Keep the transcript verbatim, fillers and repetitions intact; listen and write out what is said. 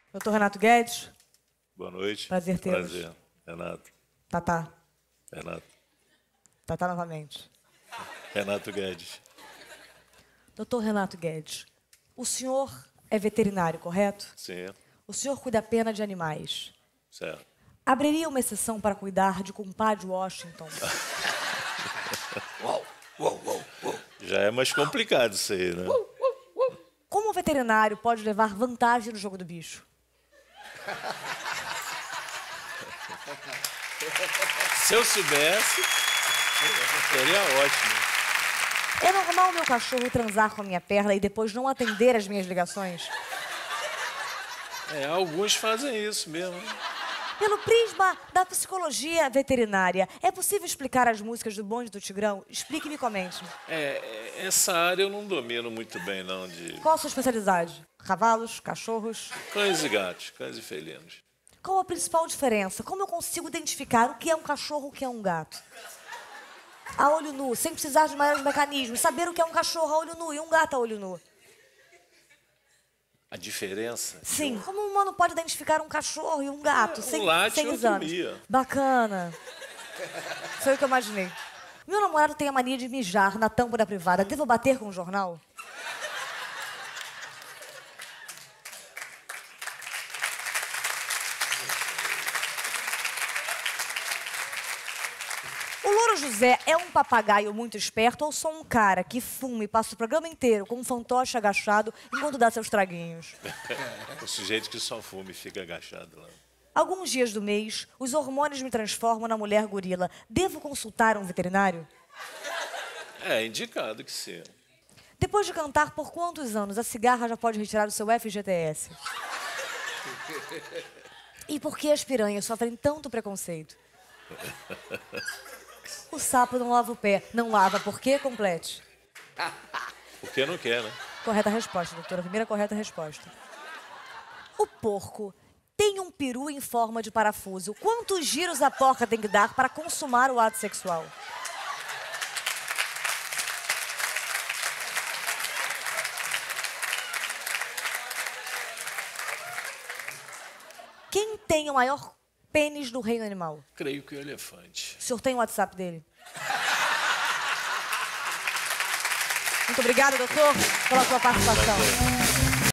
Doutor Renato Guedes. Boa noite. Prazer tê-lo. Prazer, Renato. Tatá. Renato. Tatá novamente. Renato Guedes. Doutor Renato Guedes, o senhor é veterinário, correto? Sim. O senhor cuida apenas de animais. Certo. Abriria uma exceção para cuidar de compadre Washington? Uau, uau, uau, uau. Já é mais complicado isso aí, né? Como o veterinário pode levar vantagem no jogo do bicho? Se eu soubesse, seria ótimo. É normal meu cachorro transar com a minha perna e depois não atender as minhas ligações? É, alguns fazem isso mesmo. Pelo prisma da psicologia veterinária, é possível explicar as músicas do Bonde do Tigrão? Explique-me e comente. É, essa área eu não domino muito bem, não, de... Qual a sua especialidade? Cavalos, cachorros? Cães e gatos, cães e felinos. Qual a principal diferença? Como eu consigo identificar o que é um cachorro e o que é um gato? A olho nu, sem precisar de maiores mecanismos. Saber o que é um cachorro a olho nu e um gato a olho nu. A diferença? Sim. Como um humano pode identificar um cachorro e um gato É, sem, um late sem e outro exames? mia. Bacana. Foi o que eu imaginei. Meu namorado tem a mania de mijar na tampa da privada. Devo bater com o jornal? O Louro José é um papagaio muito esperto ou só um cara que fuma e passa o programa inteiro com um fantoche agachado enquanto dá seus traguinhos? O sujeito que só fuma e fica agachado lá. Alguns dias do mês, os hormônios me transformam na mulher gorila. Devo consultar um veterinário? É, indicado que sim. Depois de cantar por quantos anos a cigarra já pode retirar o seu F G T S? E por que as piranhas sofrem tanto preconceito? O sapo não lava o pé. Não lava por quê? Complete. Porque não quer, né? Correta resposta, doutora. Primeira correta resposta. O porco tem um peru em forma de parafuso. Quantos giros a porca tem que dar para consumar o ato sexual? Quem tem o maior pênis do reino animal? Creio que o elefante. O senhor tem o WhatsApp dele? Muito obrigada, doutor, pela sua participação.